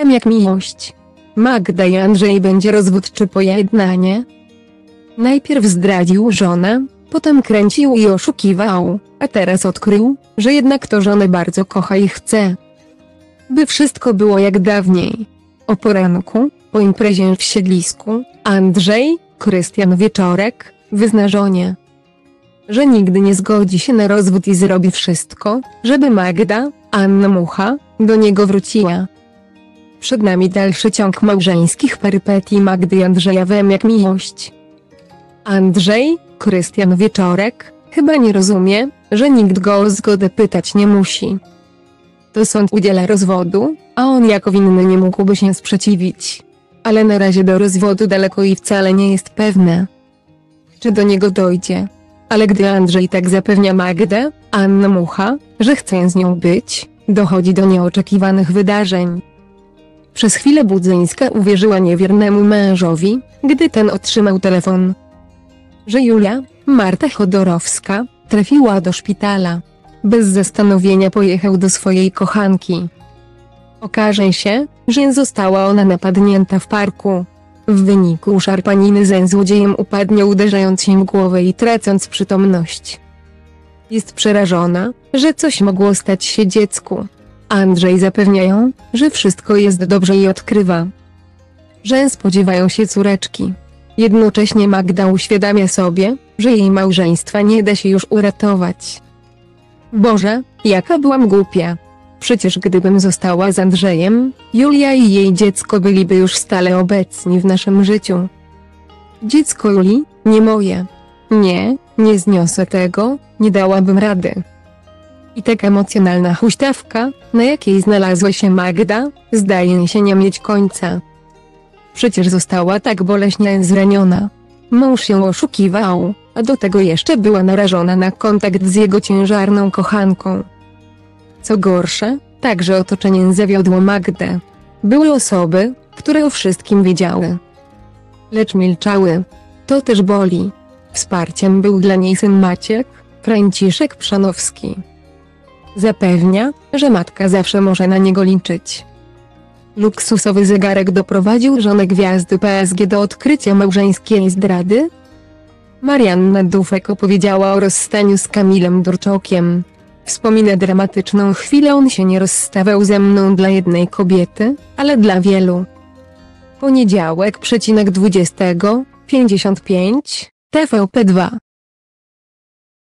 Jak miłość. Magda i Andrzej będzie rozwód czy pojednanie? Najpierw zdradził żonę, potem kręcił i oszukiwał, a teraz odkrył, że jednak to żonę bardzo kocha i chce, by wszystko było jak dawniej. O poranku, po imprezie w siedlisku, Andrzej, Krystian Wieczorek, wyzna żonie, że nigdy nie zgodzi się na rozwód i zrobi wszystko, żeby Magda, Anna Mucha, do niego wróciła. Przed nami dalszy ciąg małżeńskich perypetii Magdy i Andrzeja w Jak miłość. Andrzej, Krystian Wieczorek, chyba nie rozumie, że nikt go o zgodę pytać nie musi. To sąd udziela rozwodu, a on jako winny nie mógłby się sprzeciwić. Ale na razie do rozwodu daleko i wcale nie jest pewne, czy do niego dojdzie. Ale gdy Andrzej tak zapewnia Magdę, Anna Mucha, że chce z nią być, dochodzi do nieoczekiwanych wydarzeń. Przez chwilę Budzyńska uwierzyła niewiernemu mężowi, gdy ten otrzymał telefon, że Julia, Marta Chodorowska, trafiła do szpitala. Bez zastanowienia pojechał do swojej kochanki. Okaże się, że została ona napadnięta w parku. W wyniku szarpaniny ze złodziejem upadnie, uderzając się w głowę i tracąc przytomność. Jest przerażona, że coś mogło stać się dziecku. Andrzej zapewnia ją, że wszystko jest dobrze i odkrywa, że spodziewają się córeczki. Jednocześnie Magda uświadamia sobie, że jej małżeństwa nie da się już uratować. Boże, jaka byłam głupia. Przecież gdybym została z Andrzejem, Julia i jej dziecko byliby już stale obecni w naszym życiu. Dziecko Julii, nie moje. Nie zniosę tego, nie dałabym rady. I taka emocjonalna huśtawka, na jakiej znalazła się Magda, zdaje się nie mieć końca. Przecież została tak boleśnie zraniona. Mąż ją oszukiwał, a do tego jeszcze była narażona na kontakt z jego ciężarną kochanką. Co gorsze, także otoczenie zawiodło Magdę. Były osoby, które o wszystkim wiedziały, lecz milczały. To też boli. Wsparciem był dla niej syn Maciek, Franciszek Przanowski. Zapewnia, że matka zawsze może na niego liczyć. Luksusowy zegarek doprowadził żonę gwiazdy PSG do odkrycia małżeńskiej zdrady. Marianna Dufek opowiedziała o rozstaniu z Kamilem Durczokiem. Wspomina dramatyczną chwilę: on się nie rozstawał ze mną dla jednej kobiety, ale dla wielu. Poniedziałek, 20:55, TVP2.